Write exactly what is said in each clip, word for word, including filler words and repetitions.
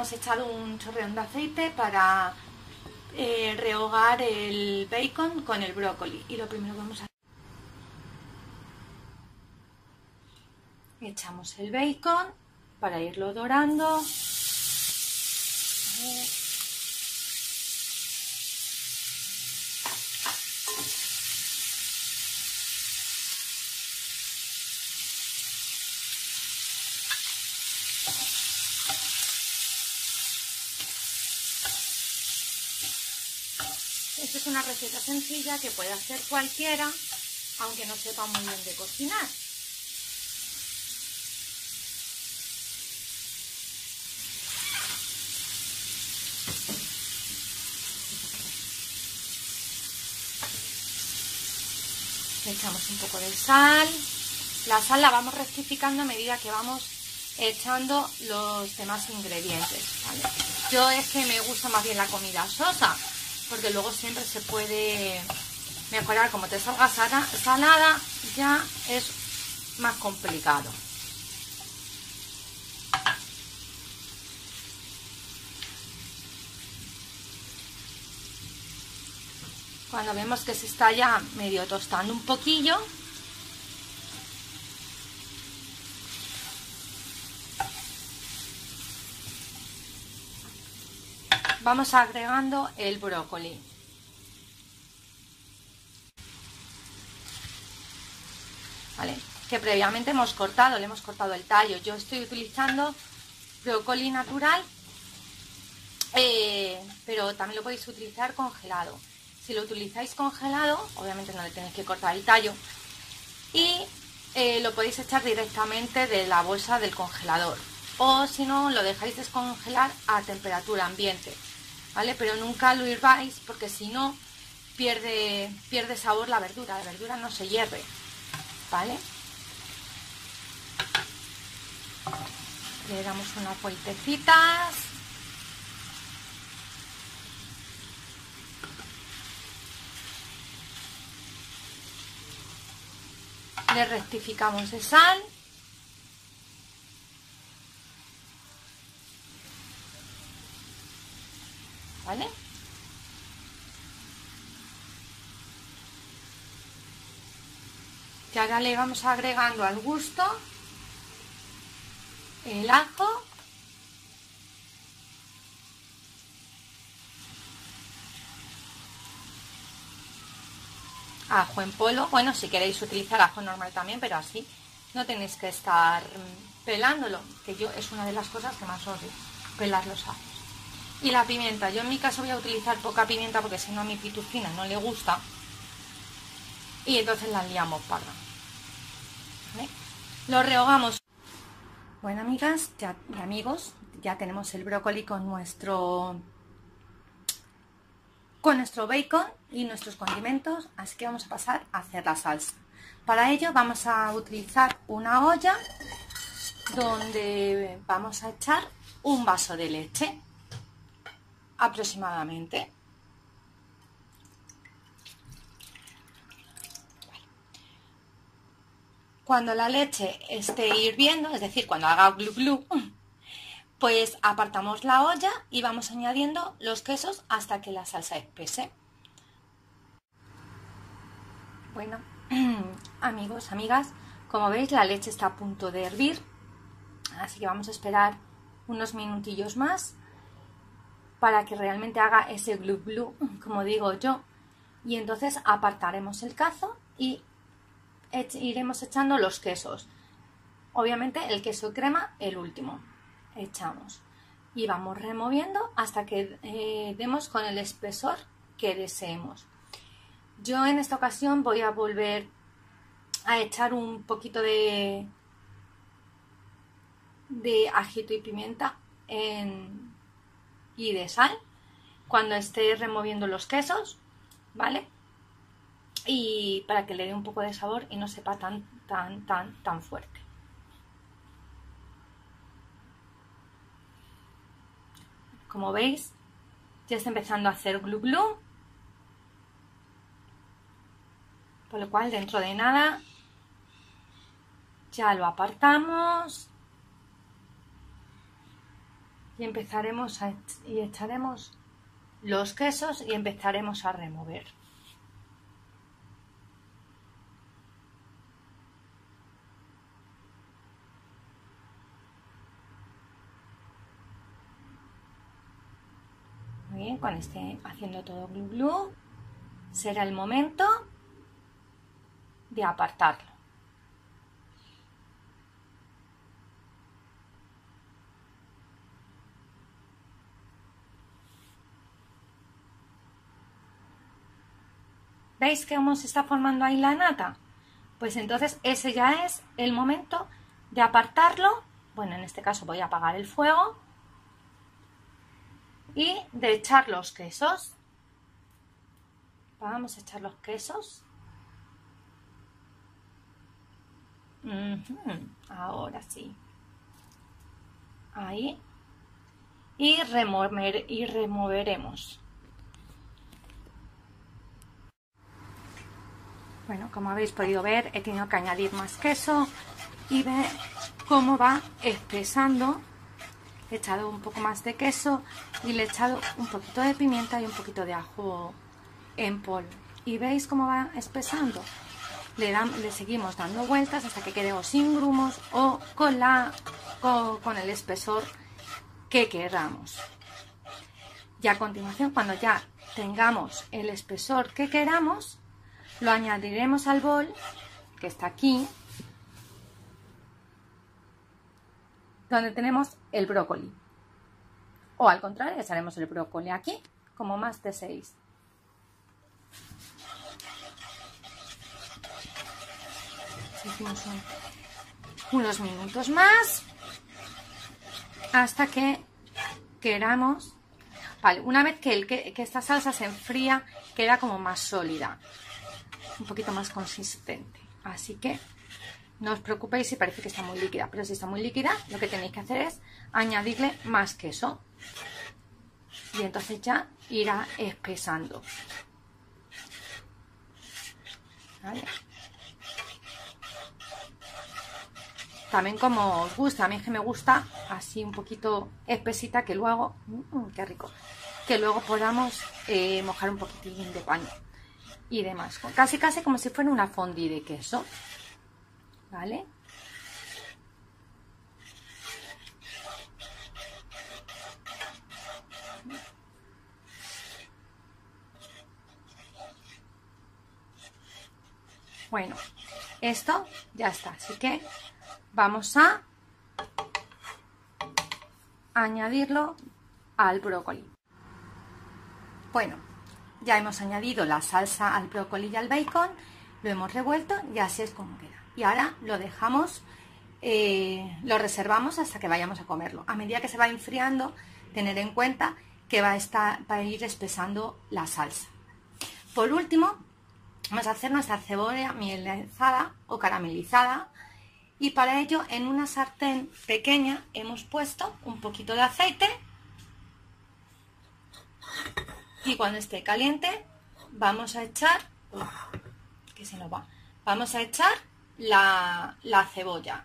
hemos echado un chorreón de aceite para eh, rehogar el bacon con el brócoli. Y lo primero que vamos a hacer, echamos el bacon para irlo dorando. A ver. Esta es una receta sencilla que puede hacer cualquiera, aunque no sepa muy bien de cocinar. Le echamos un poco de sal. La sal la vamos rectificando a medida que vamos echando los demás ingredientes, ¿vale? Yo es que me gusta más bien la comida sosa, porque luego siempre se puede mejorar. Como te salga salada, ya es más complicado. Cuando vemos que se está ya medio tostando un poquillo, vamos agregando el brócoli. ¿Vale? Que previamente hemos cortado, le hemos cortado el tallo. Yo estoy utilizando brócoli natural, eh, pero también lo podéis utilizar congelado. Si lo utilizáis congelado, obviamente no le tenéis que cortar el tallo, y eh, lo podéis echar directamente de la bolsa del congelador, o si no, lo dejáis descongelar a temperatura ambiente, ¿vale? Pero nunca lo hirváis, porque si no pierde, pierde sabor la verdura, la verdura no se hierve, ¿vale? Le damos unas vueltecitas. Le rectificamos de sal. ¿Vale? Y ahora le vamos agregando al gusto el ajo, ajo en polvo. Bueno, si queréis utilizar ajo normal también, pero así no tenéis que estar pelándolo, que yo es una de las cosas que más odio, pelar los ajos. Y la pimienta, yo en mi caso voy a utilizar poca pimienta porque si no a mi pitufina no le gusta y entonces la liamos parda. ¿Vale? Lo rehogamos. Bueno, amigas ya, y amigos, ya tenemos el brócoli con nuestro con nuestro bacon y nuestros condimentos, así que vamos a pasar a hacer la salsa. Para ello vamos a utilizar una olla donde vamos a echar un vaso de leche aproximadamente. Cuando la leche esté hirviendo, es decir, cuando haga glu glu, pues apartamos la olla y vamos añadiendo los quesos hasta que la salsa espese. Bueno, amigos, amigas, como veis la leche está a punto de hervir, así que vamos a esperar unos minutillos más para que realmente haga ese glu glu, como digo yo, y entonces apartaremos el cazo y iremos echando los quesos. Obviamente el queso crema el último echamos y vamos removiendo hasta que eh, demos con el espesor que deseemos. Yo en esta ocasión voy a volver a echar un poquito de de ajito y pimienta en, y de sal cuando esté removiendo los quesos, ¿vale? Y para que le dé un poco de sabor y no sepa tan tan tan tan fuerte. Como veis, ya está empezando a hacer glu glu, por lo cual dentro de nada ya lo apartamos y empezaremos a y echaremos los quesos y empezaremos a remover. Muy bien, cuando esté haciendo todo glu glu, será el momento de apartarlo. ¿Veis cómo se está formando ahí la nata? Pues entonces ese ya es el momento de apartarlo. Bueno, en este caso voy a apagar el fuego y de echar los quesos. Vamos a echar los quesos. Uh-huh. Ahora sí. Ahí. Y, remover, y removeremos. Bueno, como habéis podido ver, he tenido que añadir más queso y ve cómo va espesando. He echado un poco más de queso y le he echado un poquito de pimienta y un poquito de ajo en polvo. ¿Y veis cómo va espesando? Le, dan, le seguimos dando vueltas hasta que quede o sin grumos o con, la, con, con el espesor que queramos. Y a continuación, cuando ya tengamos el espesor que queramos, lo añadiremos al bol que está aquí, donde tenemos el brócoli. O al contrario, echaremos el brócoli aquí, como más deseéis. Seguimos un, unos minutos más hasta que queramos. Vale, una vez que, el, que, que esta salsa se enfría, queda como más sólida, un poquito más consistente. Así que no os preocupéis si parece que está muy líquida, pero si está muy líquida, lo que tenéis que hacer es añadirle más queso. Y entonces ya irá espesando. ¿Vale? También como os gusta, a mí es que me gusta así un poquito espesita, que luego, mmm, qué rico, que luego podamos eh, mojar un poquitín de pan y demás. Casi casi como si fuera una fondue de queso. ¿Vale? Bueno, esto ya está, así que vamos a añadirlo al brócoli. Bueno, ya hemos añadido la salsa al brócoli y al bacon, lo hemos revuelto y así es como queda. Y ahora lo dejamos, eh, lo reservamos hasta que vayamos a comerlo. A medida que se va enfriando, tener en cuenta que va a, estar, va a ir espesando la salsa. Por último, vamos a hacer nuestra cebolla mielizada o caramelizada. Y para ello, en una sartén pequeña hemos puesto un poquito de aceite. Y cuando esté caliente, vamos a echar, uy, que se nos va, vamos a echar la, la cebolla.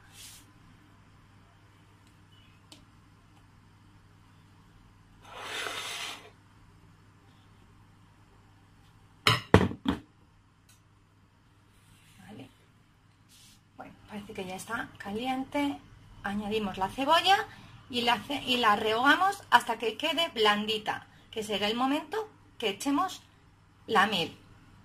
Vale. Bueno, parece que ya está caliente. Añadimos la cebolla y la, y la rehogamos hasta que quede blandita, que será el momento que echemos la miel.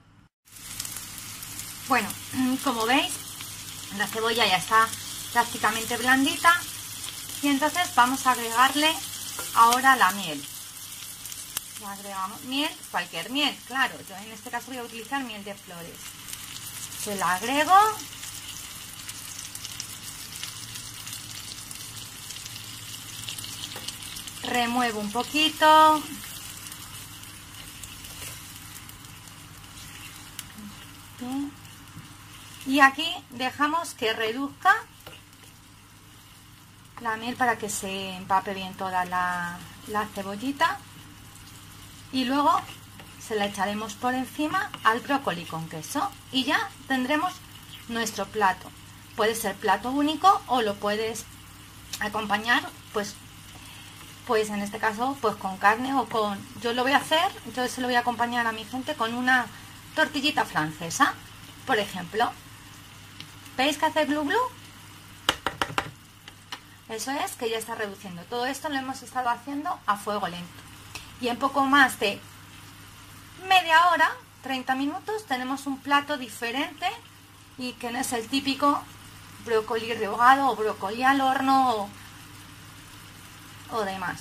Bueno, como veis, la cebolla ya está prácticamente blandita y entonces vamos a agregarle ahora la miel. Le agregamos miel, cualquier miel, claro, yo en este caso voy a utilizar miel de flores. Se la agrego. Remuevo un poquito. Y aquí dejamos que reduzca la miel para que se empape bien toda la, la cebollita. Y luego se la echaremos por encima al brócoli con queso. Y ya tendremos nuestro plato. Puede ser plato único o lo puedes acompañar pues pues en este caso pues con carne o con... Yo lo voy a hacer, entonces se lo voy a acompañar a mi gente con una tortillita francesa, por ejemplo. ¿Veis que hace glu glu? Eso es, que ya está reduciendo. Todo esto lo hemos estado haciendo a fuego lento. Y en poco más de media hora, treinta minutos, tenemos un plato diferente y que no es el típico brócoli rehogado o brócoli al horno o, o demás.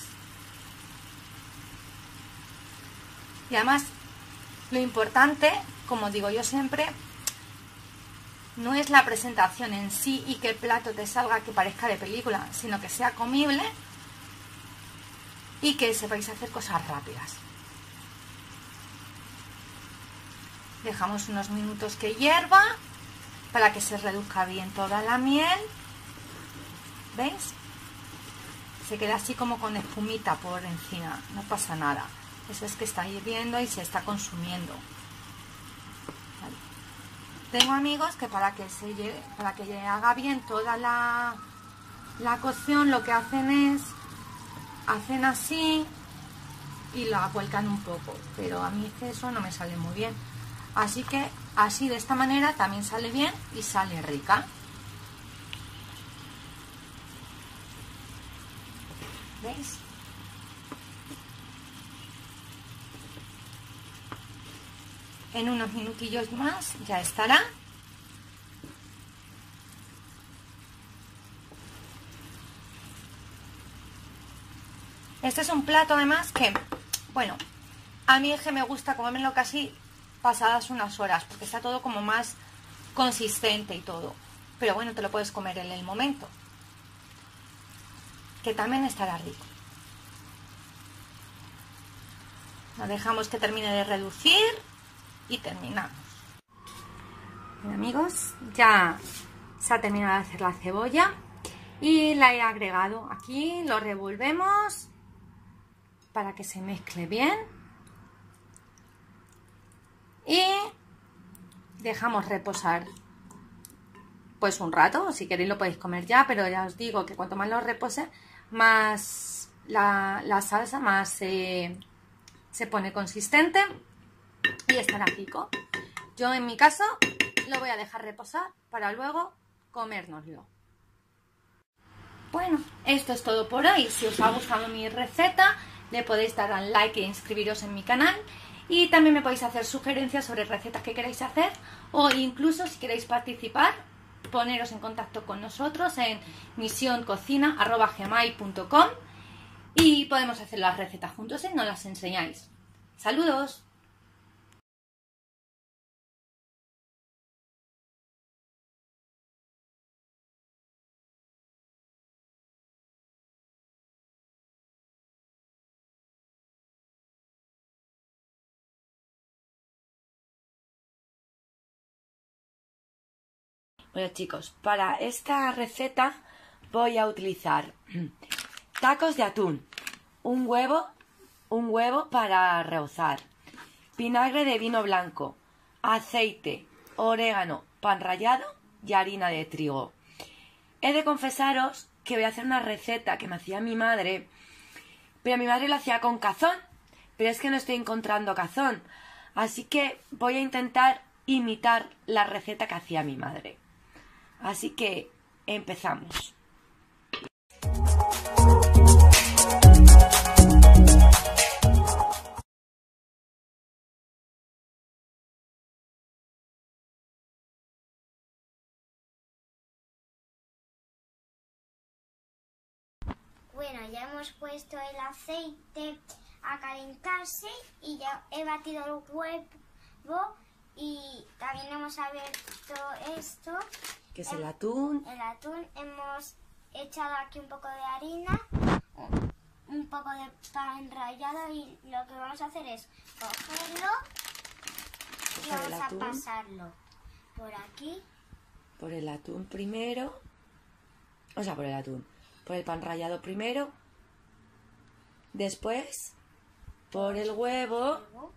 Y además, lo importante, como digo yo siempre, no es la presentación en sí y que el plato te salga que parezca de película, sino que sea comible y que sepáis hacer cosas rápidas. Dejamos unos minutos que hierva para que se reduzca bien toda la miel. ¿Veis? Se queda así como con espumita por encima, no pasa nada. Eso es que está hirviendo y se está consumiendo. Vale. Tengo amigos que para que se llegue, para que haga bien toda la, la cocción, lo que hacen es hacen así y la vuelcan un poco, pero a mí eso no me sale muy bien. Así que así, de esta manera, también sale bien y sale rica. ¿Veis? En unos minutillos más ya estará. Este es un plato además que, bueno, a mí es que me gusta comérmelo casi pasadas unas horas, porque está todo como más consistente y todo. Pero bueno, te lo puedes comer en el momento, que también estará rico. Lo dejamos que termine de reducir y terminamos. Bien, amigos, ya se ha terminado de hacer la cebolla y la he agregado aquí. Lo revolvemos para que se mezcle bien y dejamos reposar pues un rato. Si queréis lo podéis comer ya, pero ya os digo que cuanto más lo repose, más la, la salsa más se, se pone consistente y estará rico. Yo en mi caso lo voy a dejar reposar para luego comérnoslo. Bueno, esto es todo por hoy. Si os ha gustado mi receta, le podéis dar al like e inscribiros en mi canal. Y también me podéis hacer sugerencias sobre recetas que queráis hacer, o incluso si queréis participar, poneros en contacto con nosotros en misión cocina arroba gmail punto com y podemos hacer las recetas juntos y nos las enseñáis. ¡Saludos! Bueno, chicos, para esta receta voy a utilizar tacos de atún, un huevo, un huevo para rebozar, vinagre de vino blanco, aceite, orégano, pan rallado y harina de trigo. He de confesaros que voy a hacer una receta que me hacía mi madre, pero mi madre lo hacía con cazón, pero es que no estoy encontrando cazón, así que voy a intentar imitar la receta que hacía mi madre. Así que empezamos. Bueno, ya hemos puesto el aceite a calentarse y ya he batido el huevo y también hemos abierto esto. Que es el atún. El atún, hemos echado aquí un poco de harina, un poco de pan rallado y lo que vamos a hacer es cogerlo y Coger el vamos a atún. pasarlo por aquí. Por el atún primero. O sea, por el atún. Por el pan rallado primero. Después, por el huevo. Luego,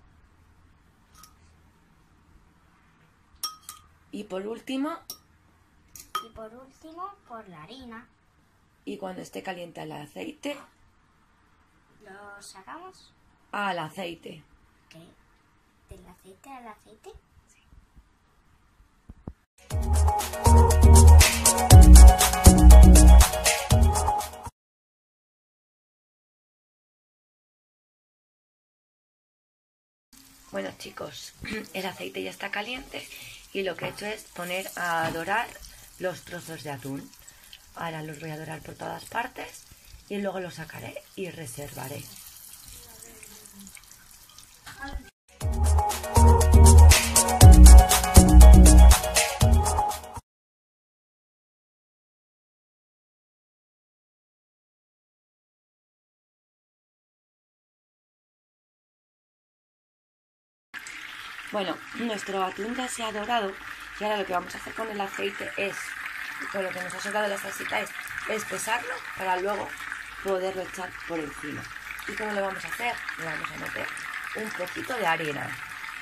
Y por último, y por último, por la harina. y cuando esté caliente el aceite, ¿Lo sacamos? Al aceite. ¿Qué? ¿Del aceite al aceite? Bueno, chicos, el aceite ya está caliente y lo que he hecho es poner a dorar los trozos de atún. Ahora los voy a dorar por todas partes y luego los sacaré y reservaré. Bueno, nuestro atún ya se ha dorado y ahora lo que vamos a hacer con el aceite es, con lo que nos ha sobrado la salsita es espesarlo para luego poderlo echar por encima. ¿Y cómo lo vamos a hacer? Le vamos a meter un poquito de harina.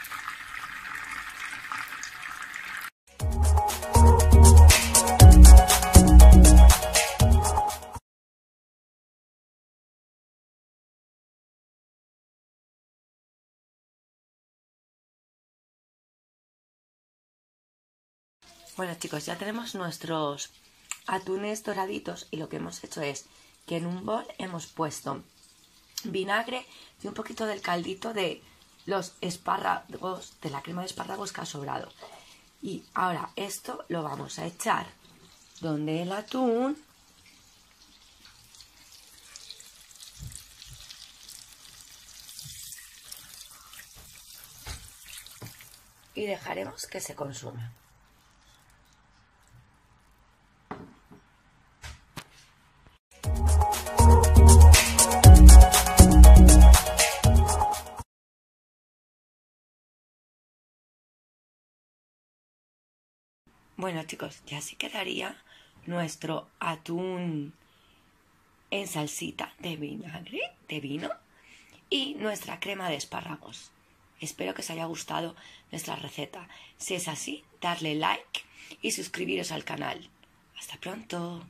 Bueno, chicos, ya tenemos nuestros atunes doraditos y lo que hemos hecho es que en un bol hemos puesto vinagre y un poquito del caldito de los espárragos, de la crema de espárragos que ha sobrado. Y ahora esto lo vamos a echar donde el atún. Y dejaremos que se consuma. Bueno, chicos, ya así quedaría nuestro atún en salsita de vinagre, de vino, y nuestra crema de espárragos. Espero que os haya gustado nuestra receta. Si es así, darle like y suscribiros al canal. Hasta pronto.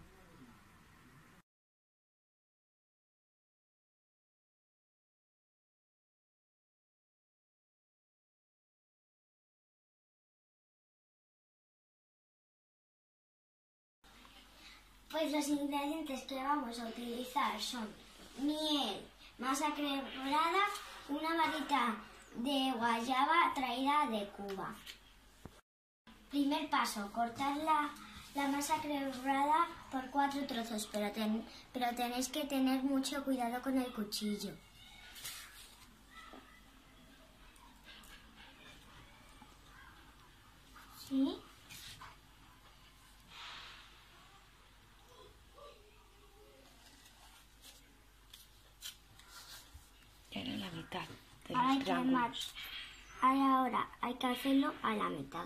Pues los ingredientes que vamos a utilizar son miel, masa cremada, una varita de guayaba traída de Cuba. Primer paso, cortar la, la masa cremada por cuatro trozos, pero, ten, pero tenéis que tener mucho cuidado con el cuchillo. ¿Sí? Era la mitad de Ahora los hay, que mar- triángulos. ahora hay que hacerlo a la mitad.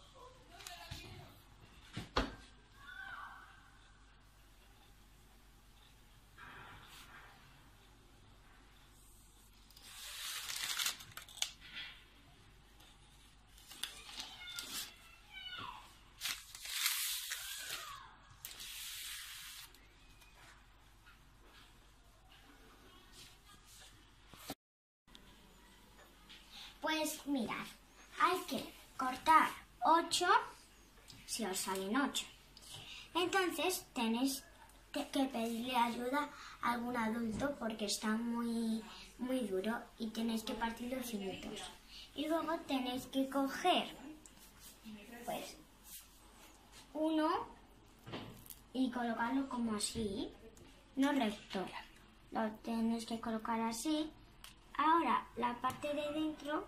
Pues mirad, hay que cortar ocho si os salen ocho. Entonces tenéis que que pedirle ayuda a algún adulto porque está muy, muy duro y tenéis que partirlo finitos. Y luego tenéis que coger pues uno y colocarlo como así, no recto. Lo tenéis que colocar así. Ahora la parte de dentro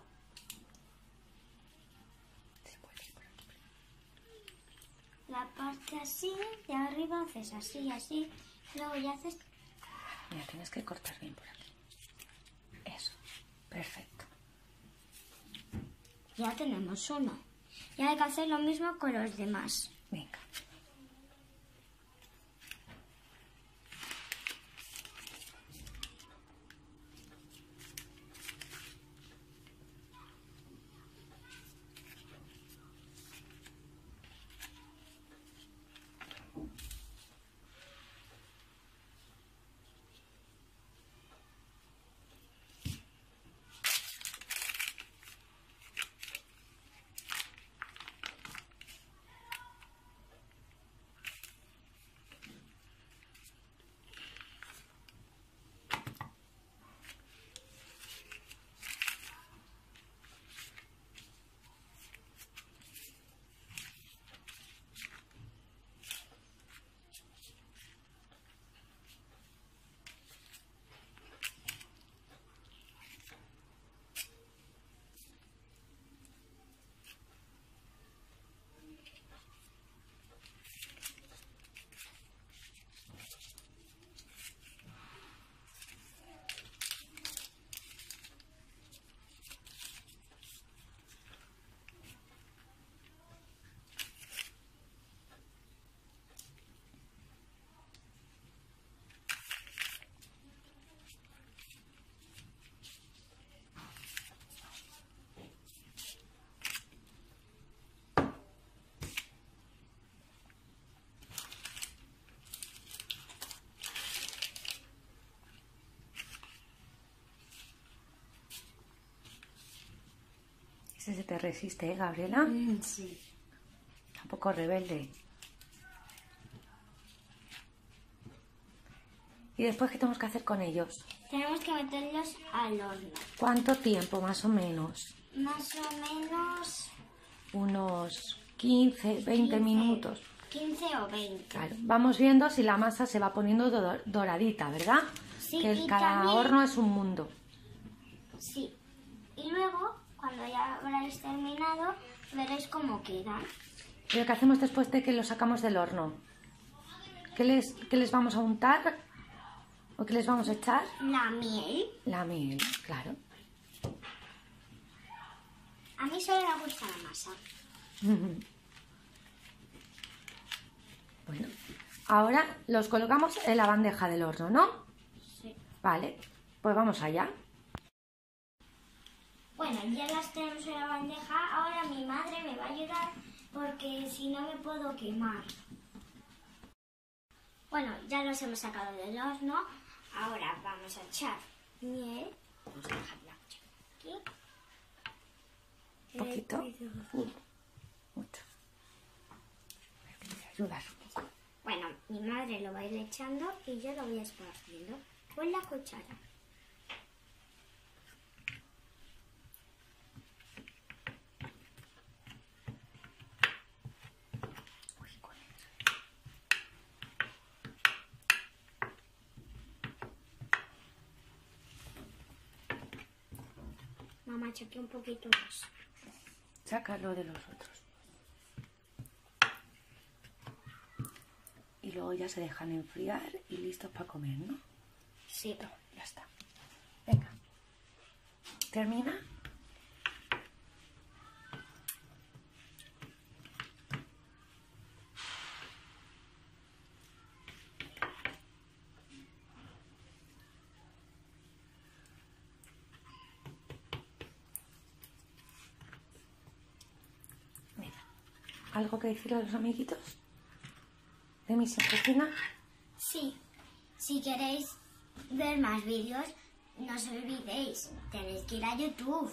la parte así, de arriba haces así, así, luego ya haces... Mira, tienes que cortar bien por aquí. Eso, perfecto. Ya tenemos uno. Y hay que hacer lo mismo con los demás. Venga. Ese se te resiste, ¿eh, Gabriela? Mm, sí. Un poco rebelde. ¿Y después qué tenemos que hacer con ellos? Tenemos que meterlos al horno. ¿Cuánto tiempo, más o menos? Más o menos Unos quince, veinte minutos. quince o veinte. Claro, vamos viendo si la masa se va poniendo do- doradita, ¿verdad? Sí, que y cada también- horno es un mundo. Sí. Y luego, cuando ya habráis terminado, veréis cómo queda. ¿Pero qué hacemos después de que lo sacamos del horno? ¿Qué les, qué les vamos a untar? ¿O qué les vamos a echar? La miel. La miel, claro. A mí solo me gusta la masa. Bueno, ahora los colocamos en la bandeja del horno, ¿no? Sí. Vale, pues vamos allá. Bueno, ya las tenemos en la bandeja. Ahora mi madre me va a ayudar porque si no me puedo quemar. Bueno, ya los hemos sacado del horno. Ahora vamos a echar miel. Vamos a dejarla aquí. Un poquito. Uh, mucho. Ayudas un poco. Bueno, mi madre lo va a ir echando y yo lo voy esparciendo con la cuchara. Mamá, eché un poquito más. Sácalo de los otros. Y luego ya se dejan enfriar y listos para comer, ¿no? Sí. Ya está. Venga. ¿Termina? Mira. ¿Algo que decir a los amiguitos de Misión Cocina? Sí. Si queréis ver más vídeos, no os olvidéis, tenéis que ir a YouTube.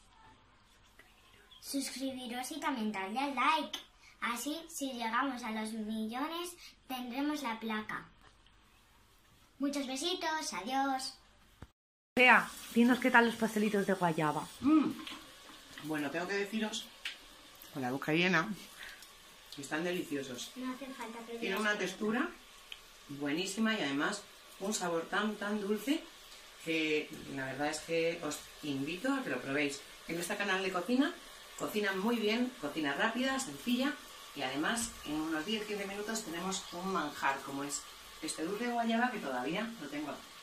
Suscribiros y también darle al like. Así, si llegamos a los millones, tendremos la placa. Muchos besitos, adiós. Vea, dinos qué tal los pastelitos de guayaba. Mm. Bueno, tengo que deciros, con la boca llena, que están deliciosos. No hace falta que Tiene una textura buenísima y además un sabor tan, tan dulce que la verdad es que os invito a que lo probéis. En este canal de cocina, cocinan muy bien, cocina rápida, sencilla y además en unos diez a quince minutos tenemos un manjar como es este dulce de guayaba que todavía lo tengo aquí.